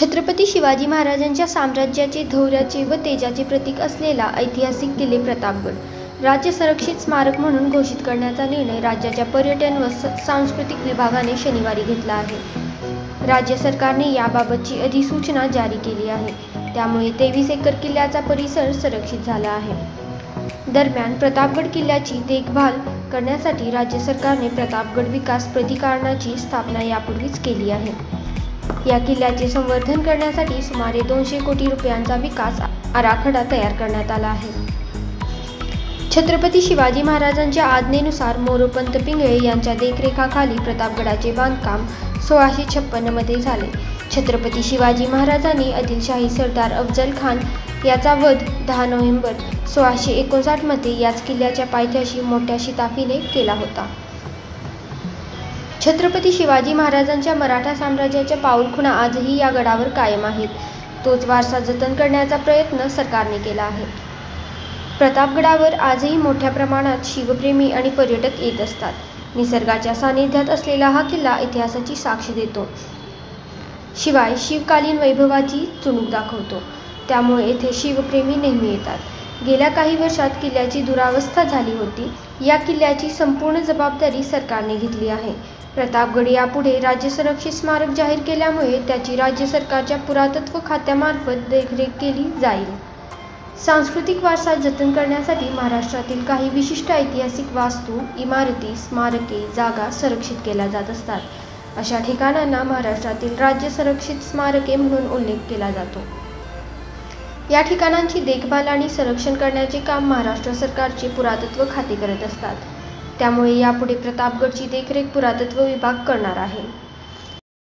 छत्रपती शिवाजी महाराजांच्या साम्राज्याचे, धैर्याचे व तेजाचे प्रतीक असलेला ऐतिहासिक किल्ले प्रतापगड राज्य संरक्षित स्मारक म्हणून घोषित करण्याचा निर्णय राज्याच्या पर्यटन व सांस्कृतिक विभागाने शनिवारी घेतला आहे। राज्य सरकारने याबाबतची अधिसूचना जारी केली आहे। त्यामुळे 23 एकर किल्ल्याचा परिसर संरक्षित झाला आहे। दरम्यान प्रतापगड किल्ल्याची देखभाल करण्यासाठी राज्य सरकारने प्रतापगड विकास प्राधिकरणाची स्थापना यापूर्वीच केली आहे। या किल्ल्याचे संवर्धन करण्यासाठी सुमारे 200 कोटी रुपयांचा विकास आराखडा तयार करण्यात आला आहे। छत्रपती शिवाजी महाराजांच्या आज्ञेनुसार मोरोपंत पिंगळे यांच्या देखरेखीखाली प्रतापगडाचे बांधकाम 1656 मध्ये झाले। छत्रपती शिवाजी महाराजांनी आदिलशाही सरदार अफजल खान याचा वध 10 नोव्हेंबर 1659 मध्ये याच किल्ल्याच्या पायथ्याशी मोठ्या शिताफीने केला होता। छत्रपती शिवाजी महाराजांच्या मराठा साम्राज्याच्या पाऊलखुणा आजही या गडावर कायम आहेत। तोच वारसा जतन करण्याचा प्रयत्न सरकारने केला आहे। प्रतापगडावर आजही मोठ्या प्रमाणात शिवप्रेमी आणि पर्यटक येत असतात। निसर्गाच्या सानिध्यात असलेला हा किल्ला इतिहासाची साक्ष देतो, शिवाय शिवकालीन वैभवाची चुणूक दाखवतो। त्यामुळे येथे शिवप्रेमी नेहमी येतात। गेल्या काही वर्षात किल्ल्याची दुरावस्था झाली होती। या किल्ल्याची संपूर्ण जबाबदारी सरकारने घेतली आहे। प्रतापगड यापुढे राज्य संरक्षित स्मारक जाहीर केल्यामुळे त्याची राज्य सरकारच्या पुरातत्व खात्यामार्फत देखरेख केली जाईल। सांस्कृतिक वारसा जतन करण्यासाठी महाराष्ट्रातील काही विशिष्ट ऐतिहासिक वास्तू, इमारती, स्मारके, जागा संरक्षित केल्या जात असतात। अशा ठिकाणांना महाराष्ट्रातील राज्य संरक्षित स्मारके म्हणून उल्लेख केला जातो। या ठिकाणांची देखभाल आणि संरक्षण करण्याचे काम महाराष्ट्र सरकारचे पुरातत्व खाते करत असतात। त्यामुळे यापुढे प्रतापगडची देखरेख पुरातत्व विभाग करणार आहे।